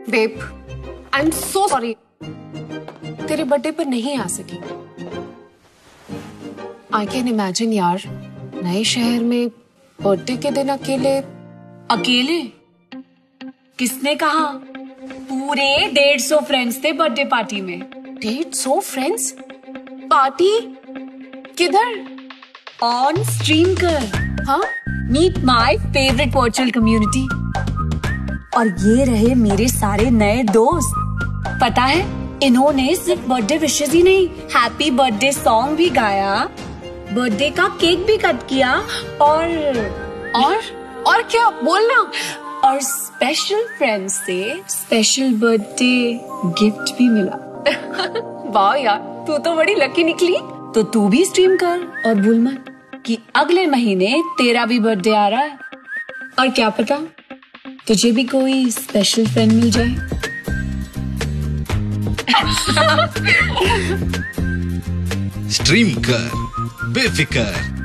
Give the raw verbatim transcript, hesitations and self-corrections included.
Babe, I am so sorry, तेरे birthday पर नहीं आ सकी। आई कैन इमेजिन यार, नए शहर में बर्थडे के दिन अकेले। अकेले? किसने कहा? पूरे डेढ़ सौ फ्रेंड्स थे बर्थडे पार्टी में। डेढ़ सौ फ्रेंड्स? पार्टी किधर? ऑन स्ट्रीम कर। हाँ? Meet my favourite virtual community. और ये रहे मेरे सारे नए दोस्त। पता है, इन्होंने सिर्फ बर्थडे विशेस ही नहीं, हैप्पी बर्थडे सॉन्ग भी गाया, बर्थडे का केक भी कट किया और और और क्या बोलना? और स्पेशल फ्रेंड्स से स्पेशल बर्थडे गिफ्ट भी मिला। वाह यार, तू तो बड़ी लकी निकली। तो तू भी स्ट्रीम कर और भूल मत कि अगले महीने तेरा भी बर्थडे आ रहा है। और क्या पता तुझे भी कोई स्पेशल फ्रेंड मिल जाए। स्ट्रीम कर बेफिकर।